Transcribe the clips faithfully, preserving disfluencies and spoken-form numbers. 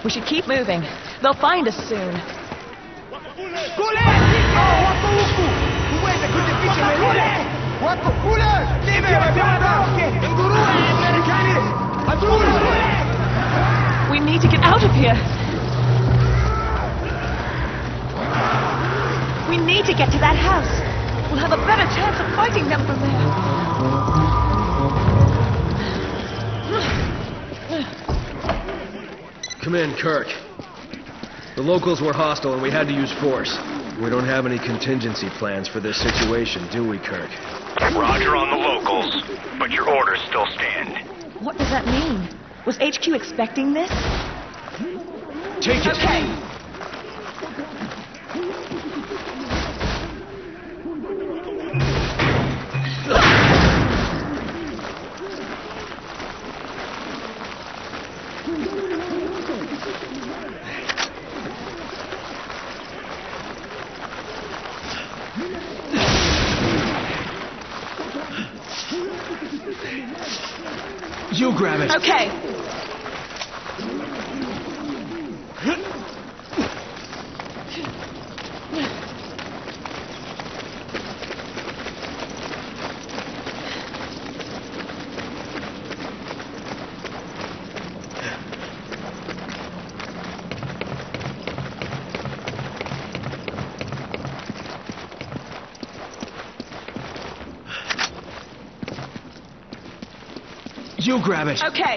We should keep moving. They'll find us soon. We need to get out of here. We need to get to that house. We'll have a better chance of fighting them from there. Come in, Kirk. The locals were hostile and we had to use force. We don't have any contingency plans for this situation, do we, Kirk? Roger on the locals, but your orders still stand. What does that mean? Was H Q expecting this? Take it! Okay. You grab it. Okay. You grab it. Okay.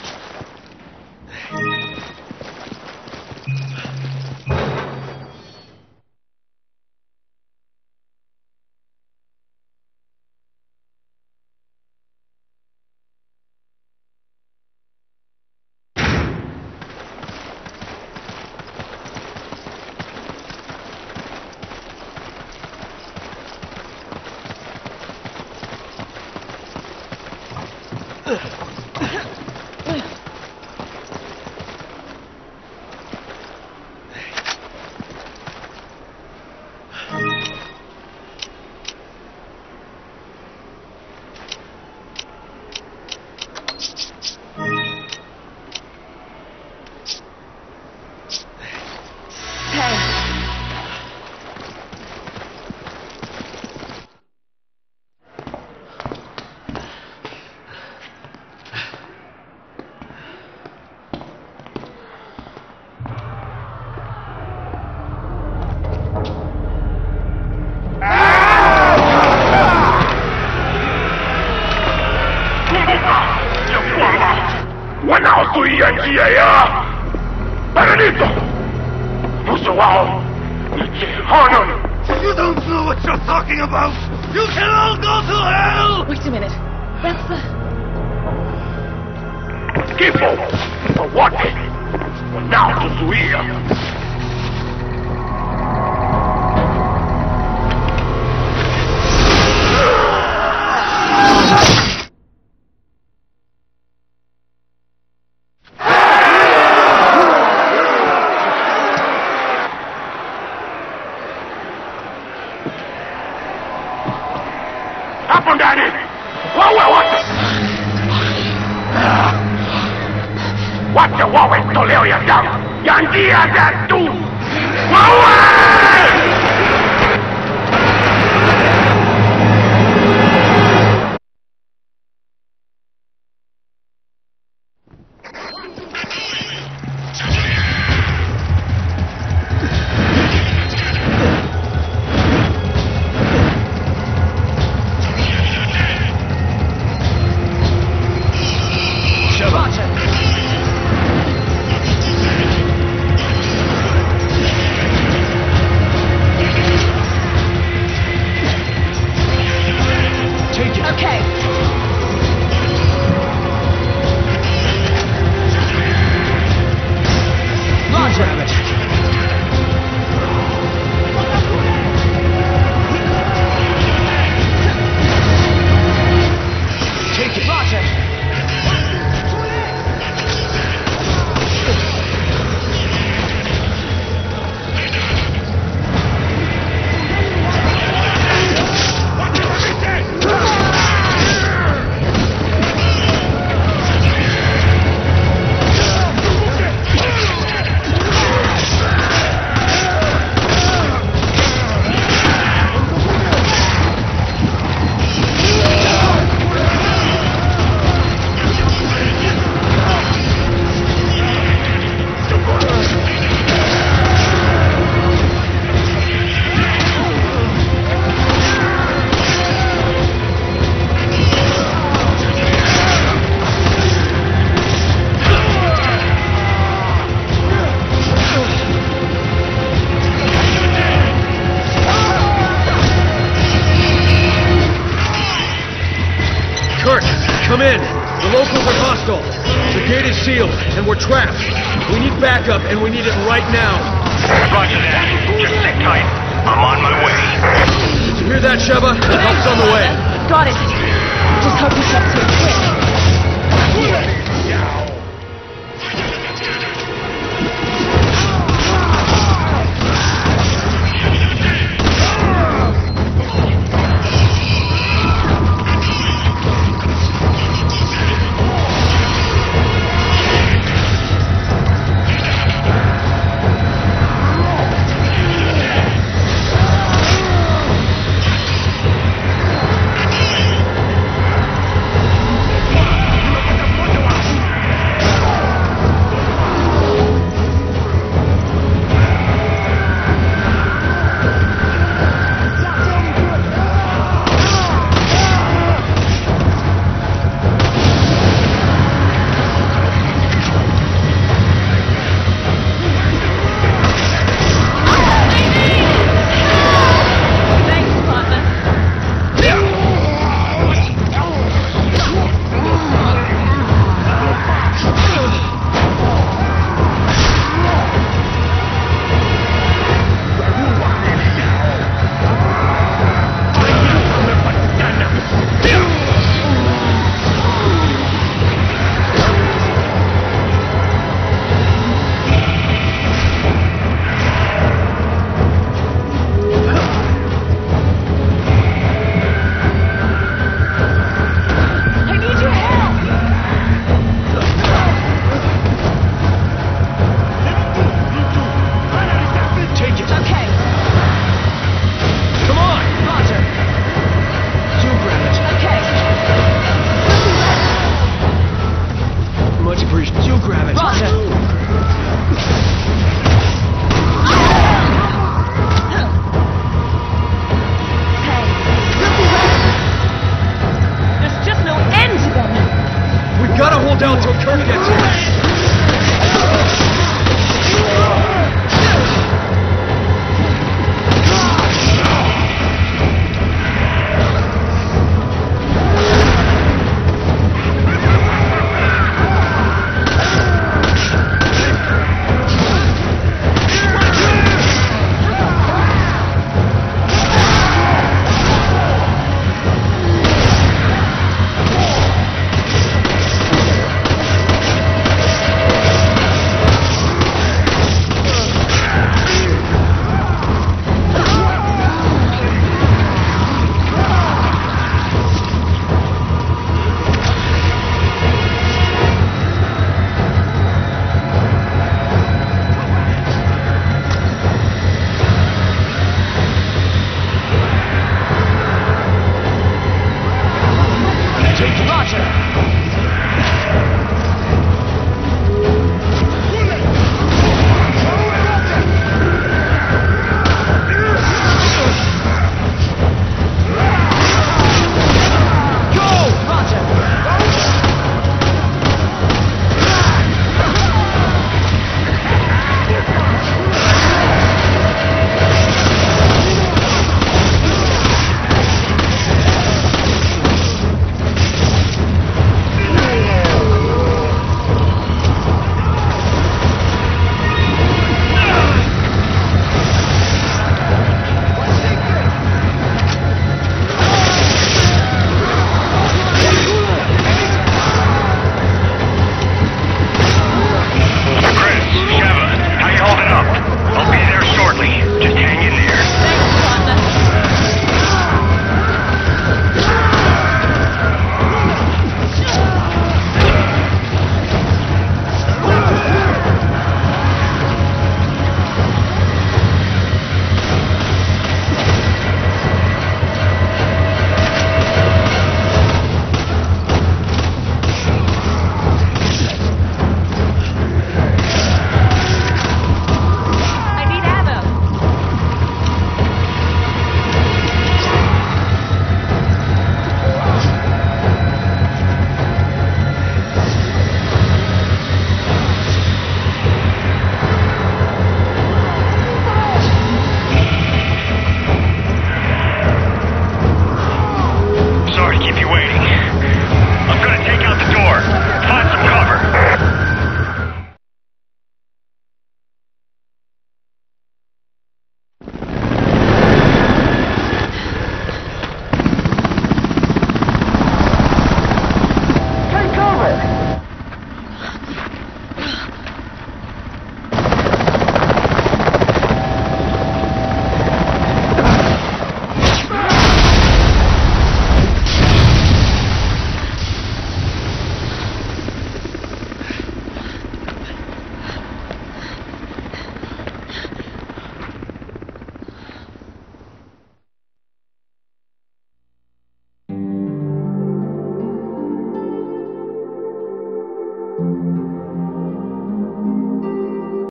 You don't know what you're talking about! You can all go to hell! Wait a minute. That's the... Tipo! For what? Now to Zuia! Hapo ndani! Wawe wote! Wacha wawe toleo ya damu ya njia zetu! Wawe! hostile. The gate is sealed, and we're trapped. We need backup, and we need it right now. Roger that. Just sit tight. I'm on my way. Did you hear that, Sheva? Help's on the way. Got it. Just hope he gets here quick. Gotta hold down till Kirk gets here.